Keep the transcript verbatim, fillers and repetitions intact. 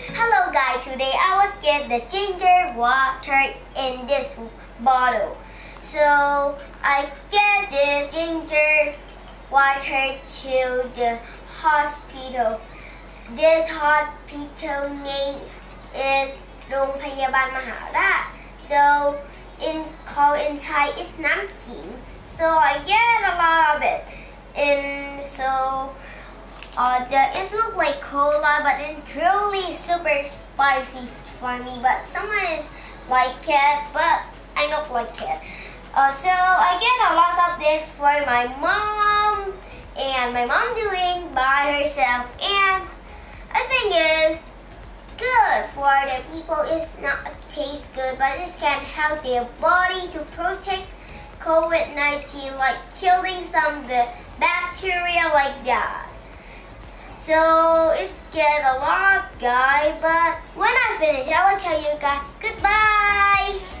Hello guys, today I was get the ginger water in this bottle. So I get this ginger water to the hospital. This hospital name is โรงพยาบาลมหาราช So in called in Thai is น้ำขิง So I get a lot of it. And so uh, the, it looks like cola, but it's really super spicy for me. But someone is like it, but I don't like it. Uh, so I get a lot of it for my mom, and my mom doing by herself. And I think is good for the people. It's not taste good, but it can help their body to protect COVID nineteen, like killing some of the bacteria like that. So it's get a lot, guys. But when I finish, I will tell you guys goodbye.